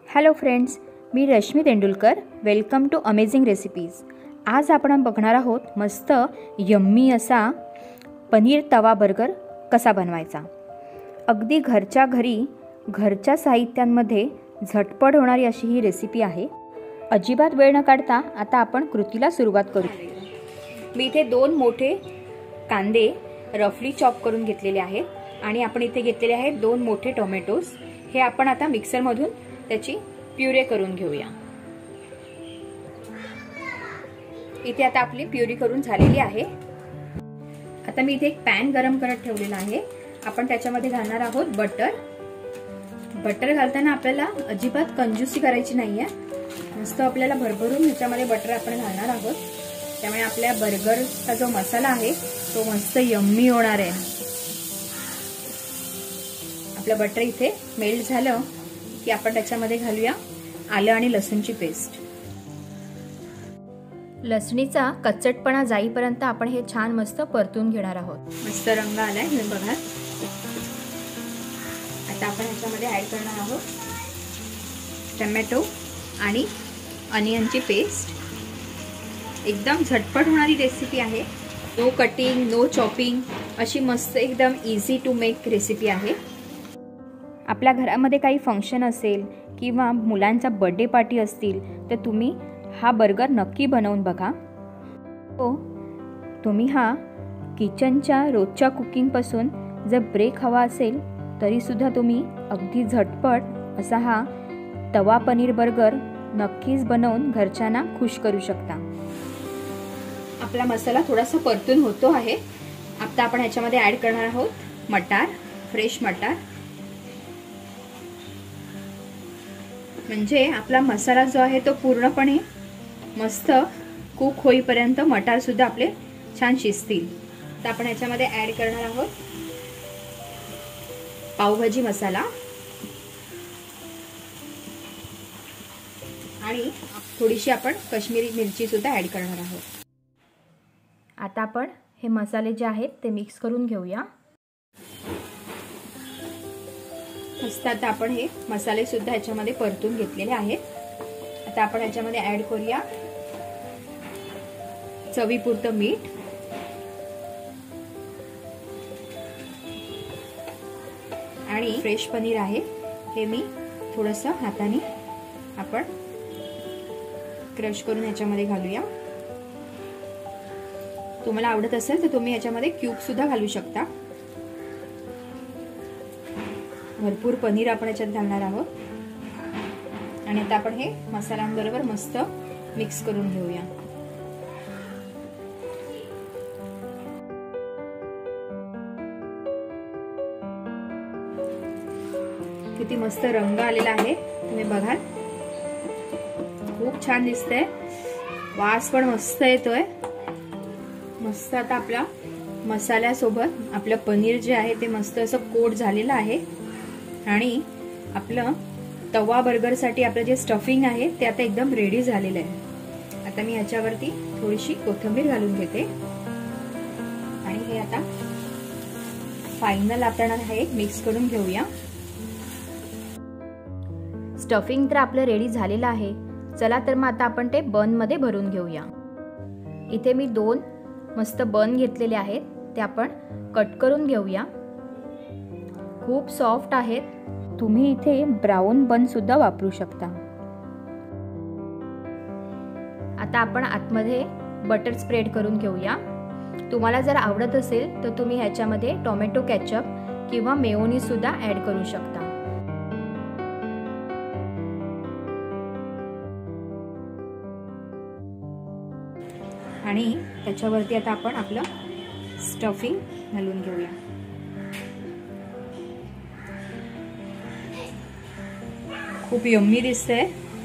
Hello friends, मी Rashmi Tendulkar. Welcome to amazing recipes. आज आपण बघणार आहोत मस्त यम्मी असा पनीर तवा बर्गर कसा बनवायचा. अगदी घरच्या घरी घरच्या साहित्यांमध्ये झटपट होणारी अशी ही रेसिपी आहे. अजिबात वेळ न काढता आता आपण कृतीला सुरुवात करू. मी इथे 2 मोठे कांदे रफली चॉप करून घेतलेले आहेत आणि आपण इथे घेतलेले आहेत 2 मोठे टोमॅटोज. हे आपण आता मिक्सरमधून त्याची प्युरे करून घेऊया. इथे आता आपली प्युरी करून झालेली आहे. आता मी इथे एक पॅन गरम करत ठेवलेला आहे. आपण त्याच्यामध्ये घालणार आहोत बटर. बटर घालताना आपल्याला अजिबात कंजूसी करायची नाहीये. मस्त आपल्याला भरभरून ह्याच्यामध्ये बटर आपण घालणार आहोत. त्यामुळे आपल्या बर्गरचा जो मसाला आहे तो मस्त यम्मी होणार आहे. आपलं बटर इथे मेल्ट झालं की आपण त्याच्यामध्ये घालूया आलं आणि लसूणची पेस्ट. लसणीचा कच्चटपणा जाईपर्यंत आपण हे छान मस्त परतून घेणार आहोत. मस्त रंग आलाय हे बघा. आता आपण ह्याच्यामध्ये ऍड करणार आहोत टोमॅटो आणि अनियनची पेस्ट. एकदम झटपट होणारी रेसिपी आहे. नो कटिंग, नो चॉपिंग, अशी मस्त एकदम इझी टू मेक रेसिपी आहे. आपल्या घरामध्ये काही फंक्शन असेल किंवा मुलांचा बर्थडे पार्टी असतील तर तुम्ही हा बर्गर नक्की बनवून बघा. हो, तुम्ही हा किचनच्या रोजच्या कुकिंगपासून जर ब्रेक हवा असेल तरीसुद्धा तुम्ही अगदी झटपट असा हा तवा पनीर बर्गर नक्कीच बनवून घरच्यांना खुश करू शकता. आपला मसाला थोडासा परतून होतो आहे. आता आपण ह्याच्यामध्ये ॲड करणार आहोत मटार, फ्रेश मटार. म्हणजे आपला मसाला जो आहे तो पूर्णपणे मस्त कुक होईपर्यंत मटार सुद्धा आपले छान शिजतील. तर आपण ह्याच्यामध्ये ॲड करणार आहोत पावभाजी मसाला आणि थोडीशी आपण काश्मीरी मिरची सुद्धा ॲड करणार आहोत. आता आपण हे मसाले जे आहेत ते मिक्स करून घेऊया. मस्त आता आपण हे मसाले सुद्धा ह्याच्यामध्ये परतून घेतलेले आहेत. आता आपण ह्याच्यामध्ये ऍड करूया चवीपुरतं मीठ आणि फ्रेश पनीर आहे हे मी थोडंसं हाताने आपण क्रश करून ह्याच्यामध्ये घालूया. तुम्हाला आवडत असेल तर तुम्ही ह्याच्यामध्ये क्यूब सुद्धा घालू शकता. भरपूर पनीर आपण याच्यात घालणार आहोत आणि आता आपण हे मसाल्यांबरोबर मस्त मिक्स करून घेऊया. किती मस्त रंग आलेला आहे तुम्ही बघाल. खूप छान दिसतंय. वास पण मस्त येतोय. मस्त आता आपल्या मसाल्यासोबत आपलं पनीर जे आहे ते मस्त असं कोट झालेलं आहे आणि आपलं तवा बर्गरसाठी आपलं जे स्टफिंग आहे ते आता एकदम रेडी झालेलं आहे. आता मी ह्याच्यावरती थोडीशी कोथिंबीर घालून घेते आणि हे आता फायनल आपण हे मिक्स करून घेऊया. स्टफिंग तर आपलं रेडी झालेलं आहे. चला तर मग आता आपण ते बन मध्ये भरून घेऊया. इथे मी 2 मस्त बन घेतलेले आहेत. ते आपण कट करून घेऊया. खूप सॉफ्ट आहेत. तुम्ही इथे ब्राऊन बन सुद्धा वापरू शकता. आता आपण आतमध्ये बटर स्प्रेड करून घेऊया. तुम्हाला जर आवडत असेल तर तुम्ही ह्याच्यामध्ये टोमॅटो केचप किंवा मेयोनीज सुद्धा ऍड करू शकता. आणि त्याच्यावरती आता आपण आपलं स्टफिंग घालून घेऊया. खूप यम्मी दिसतंय.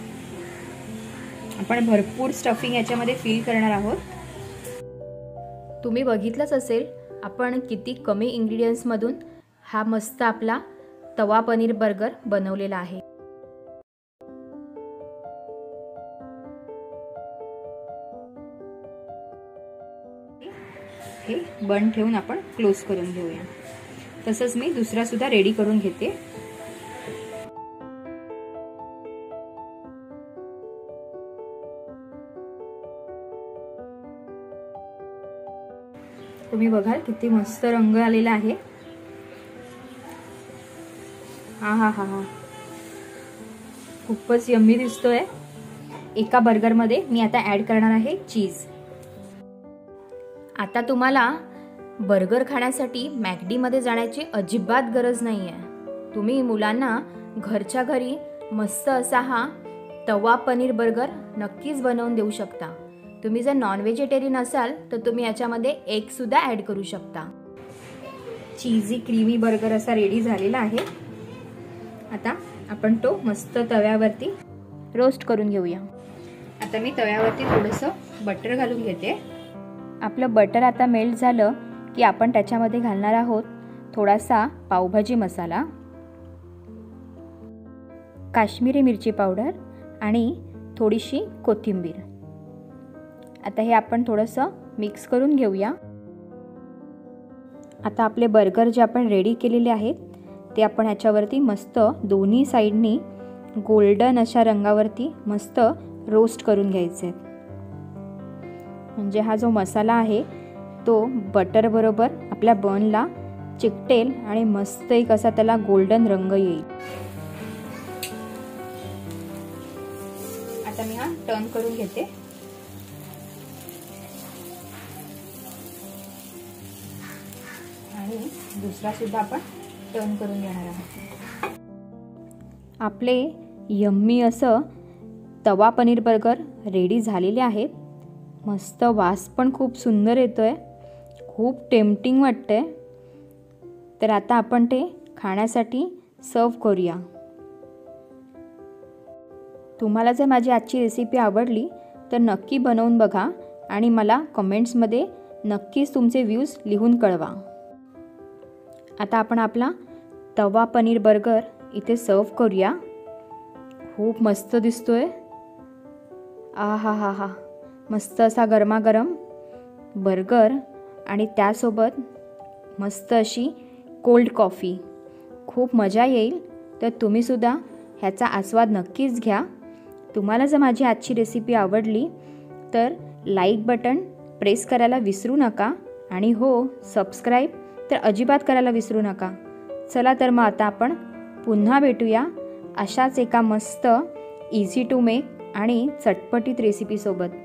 आपण भरपूर स्टफिंग याच्यामध्ये फिल करणार आहोत. तुम्ही बघितलंच असेल आपण किती कमी इंग्रेडियंट्स मधून हा मस्त आपला तवा पनीर बर्गर बनवलेला आहे. हे बन ठेवून आपण क्लोज करून घेऊया. तसंच मी दुसरा सुद्धा रेडी करून घेते. तुम्ही बघाल किती मस्त रंग आलेला आहे। हा हा हा हा, खूपच यम्मी दिसतोय। एका बर्गरमध्ये मी आता ॲड करणार आहे चीज। आता तुम्हाला बर्गर खाण्यासाठी मॅकडीमध्ये जाण्याची अजिबात गरज नाही आहे। तुम्ही मुलांना घरच्या घरी मस्त असा हा तवा पनीर बर्गर नक्कीच बनवून देऊ शकता। तुम्ही जर नॉन व्हेजिटेरियन असाल तर तुम्ही याच्यामध्ये एग सुद्धा ॲड करू शकता। चीजी क्रीमी बर्गर असा रेडी झालेला आहे। आता आपण तो मस्त तव्यावरती रोस्ट करून घेऊया। आता मी तव्यावरती थोडंसं बटर घालून घेते। आपलं बटर आता मेल्ट झालं की आपण त्याच्यामध्ये घालणार आहोत थोडासा पावभाजी मसाला, काश्मीरी मिरची पावडर आणि थोडीशी कोथिंबीर। आता हे आपण थोडंसं मिक्स करून घेऊया। आता आपले बर्गर जे आपण रेडी केलेले आहेत ते आपण ह्याच्यावरती मस्त दोन्ही साईडनी गोल्डन अशा रंगावरती मस्त रोस्ट करून घ्यायचे। म्हणजे हा जो मसाला आहे तो बटर बरोबर आपल्या बनला चिकटेल आणि मस्त एक असा त्याला गोल्डन रंग येईल। आता मी हा टर्न करून घेते। आणि दुसरा सुद्धा आपण टर्न करून घेणार आहोत। आपले यम्मी असं तवा पनीर बर्गर रेडी झालेले आहेत। मस्त वास पण खूप सुंदर येतोय, खूप टेम्पटिंग वाटतंय। तर आता आपण ते खाण्यासाठी सर्व करूया। तुम्हाला जर माझी आजची रेसिपी आवडली तर नक्की बनवून बघा आणि मला कमेंट्समध्ये नक्कीच तुमचे व्ह्यूज लिहून कळवा। आता आपण आपला तवा पनीर बर्गर इथे सर्व करूया। खूप मस्त दिसतोय। आ हा हा हा, मस्त असा गरमागरम बर्गर आणि त्यासोबत मस्त अशी कोल्ड कॉफी। खूप मजा येईल। तर तुम्हीसुद्धा ह्याचा आस्वाद नक्कीच घ्या। तुम्हाला जर माझी आजची रेसिपी आवडली तर लाईक बटन प्रेस करायला विसरू नका आणि हो, सबस्क्राईब तर अजिबात करायला विसरू नका। चला तर मग आता आपण पुन्हा भेटूया अशाच एका मस्त इझी टू मेक आणि चटपटीत रेसिपीसोबत।